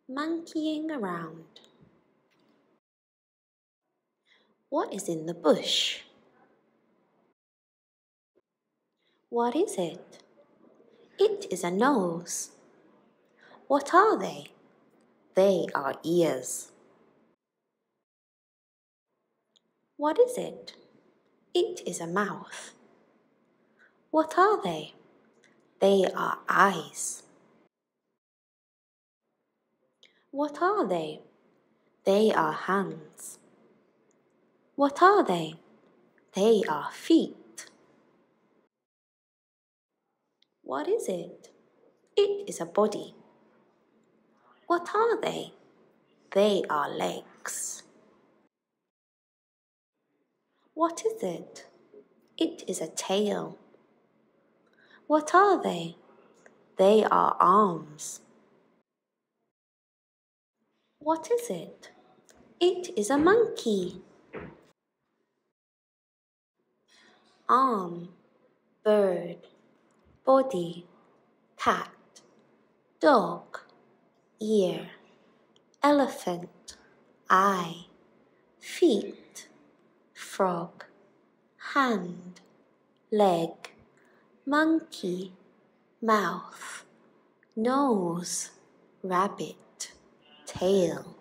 monkeying around. What is in the bush? What is it? It is a nose. What are they? They are ears. What is it? It is a mouth. What are they? They are eyes. What are they? They are hands. What are they? They are feet. What is it? It is a body. What are they? They are legs. What is it? It is a tail. What are they? They are arms. What is it? It is a monkey. Arm, bird, body, cat, dog, ear, elephant, eye, feet, frog, hand, leg, monkey, mouth, nose, rabbit, tail.